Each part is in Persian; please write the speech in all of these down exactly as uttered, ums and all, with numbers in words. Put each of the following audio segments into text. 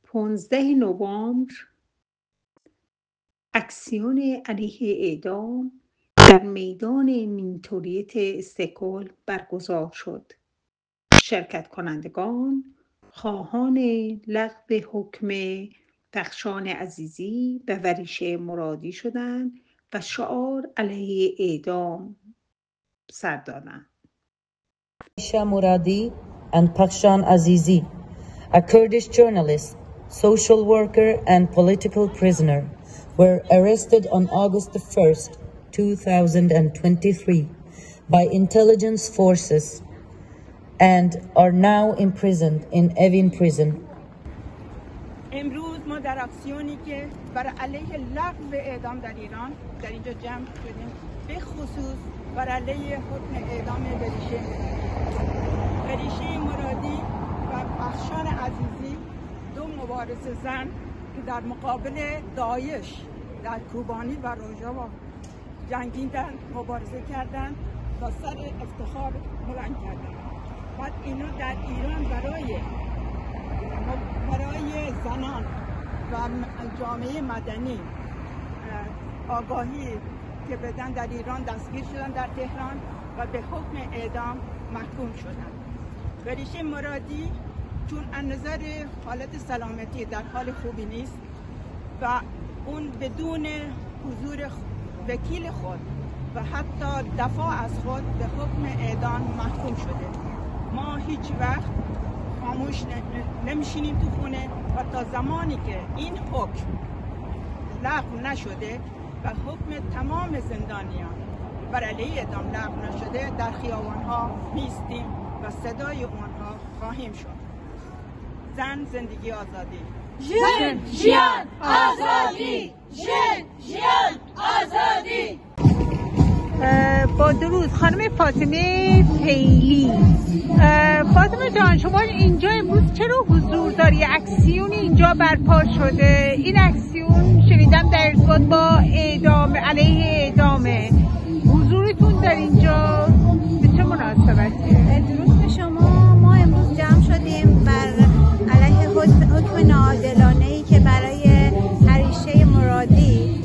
پانزده نوامبر اکسیون علیه اعدام در میدان مینتوریت استکهلم برگزار شد. شرکت کنندگان خواهان لغو حکم بخشان عزیزی و وریشه مرادی شدند و شعار علیه اعدام سر دادند. Varisha Muradi and Pakshan Azizi, a Kurdish journalist, social worker and political prisoner, were arrested on August the first, two thousand twenty-three by intelligence forces and are now imprisoned in Evin prison. امروز ما در اکسیونی که برای علیه لغو اعدام در ایران در اینجا جمع شدیم، به خصوص برای علیه حکم اعدام وریشه وریشه مرادی و بخشان عزیزی، دو مبارز زن که در مقابل داعش در کوبانی و روژاوا جنگیدن، مبارزه کردند و سر افتخار بلند کردند. بعد اینا در ایران برای برای زنان و جامعه مدنی آگاهی که بدن در ایران دستگیر شدن در تهران و به حکم اعدام محکوم شدند. وریشه مرادی چون از نظر حالت سلامتی در حال خوبی نیست و اون بدون حضور وکیل خود و حتی دفاع از خود به حکم اعدام محکوم شده. ما هیچ وقت خاموش نمیشینیم تو خونه و تا زمانی که این حکم لغو نشده و حکم تمام زندانیان بر علیه اعدام لغو نشده در خیابان‌ها میستیم و صدای اونها خواهیم شد. زن، زندگی، آزادی. ژن، ژیان، آزادی. ژن، ژیان، آزادی. با درود خانم فاطمه فیلی. فاطمه جان، شما اینجا امروز چرا حضور داری؟ اکسیون اینجا برپا شده. این اکسیون شنیدم در ارتباط با اعدام، علیه اعدامه. حضورتون در اینجا به چه مناسبتیه؟ درود به شما. ما امروز جمع شدیم بر علیه حکم ناعادلانه‌ای که برای هریشه مرادی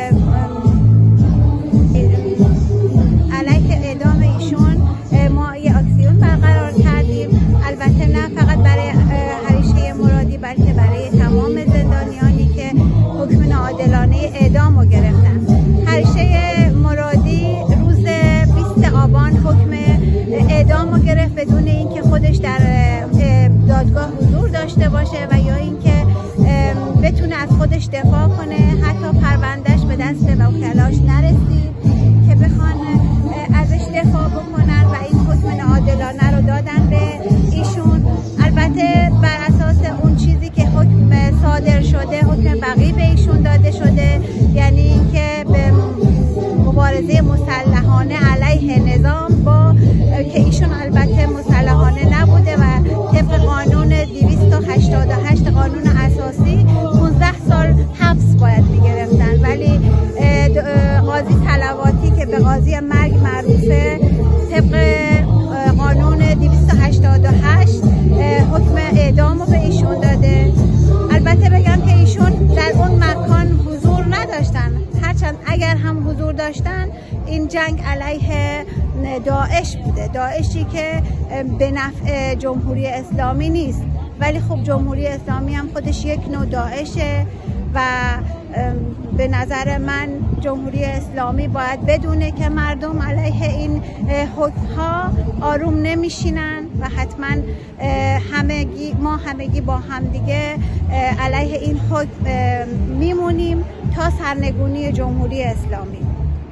علیه اعدام ایشون ما یه اکسیون برقرار کردیم. البته نه فقط برای هریشه مرادی بلکه برای تمام زندانیانی که حکم ناعادلانه اعدام رو گرفتن. هریشه مرادی روز بیست آبان حکم اعدام رو گرفت بدون اینکه خودش در دادگاه حضور داشته باشه و یا اینکه بتونه از خودش دفاع کنه. حتی پروندهش به دست وکلاش نرسید که بخوان ازش دفاع بکنن و این حکم ناعادلانه رو دادن به ایشون. البته بر اساس اون چیزی که حکم صادر شده، حکم بقی به ایشون داده شده، یعنی اینکه به مبارزه مسلحانه علیه نظام با که ایشون البته مسلحانه نبوده و طبق قانون دویست و هشتاد و هشت قانون اساسی پانزده سال حبس باید میگرفتن، ولی قاضی طلباتی که به قاضی مرگ معروفه طبق قانون دویست و هشتاد و هشت حکم اعدام رو به ایشون داده. البته بگم که ایشون در اون مکان حضور نداشتن، هرچند اگر هم حضور داشتن این جنگ علیه داعش بوده، داعشی که به نفع جمهوری اسلامی نیست، ولی خب جمهوری اسلامی هم خودش یک نوع داعشه و به نظر من جمهوری اسلامی باید بدونه که مردم علیه این حکم‌ها آروم نمیشینن و حتما همگی ما همگی با همدیگه علیه این حکم میمونیم تا سرنگونی جمهوری اسلامی.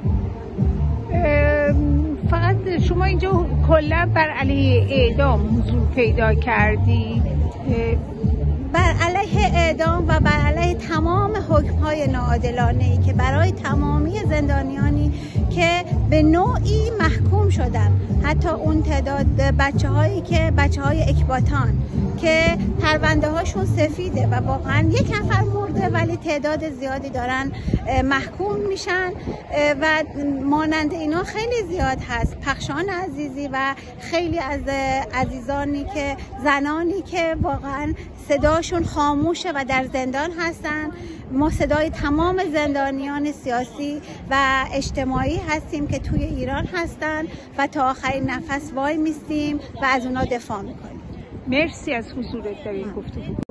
فقط شما اینجا کلا بر علیه اعدام حضور پیدا کردی؟ بر علیه اعدام و بر علیه تمام حکم‌های ناعادلانه‌ای که برای تمامی زندانیانی که به نوعی محکوم شدن حتی اون تعداد بچه هایی که بچه های اکباتان که پرونده هاشون سفیده و واقعا یک نفر مرده ولی تعداد زیادی دارن محکوم میشن و مانند اینا خیلی زیاد هست. پخشان عزیزی و خیلی از عزیزانی که زنانی که واقعا صداشون خاموشه و در زندان هستن. ما صدای تمام زندانیان سیاسی و اجتماعی هستیم که توی ایران هستن و تا آخرین نفس وای میستیم و از اونا دفاع میکنیم. مرسی از حضورت در این گفتگو.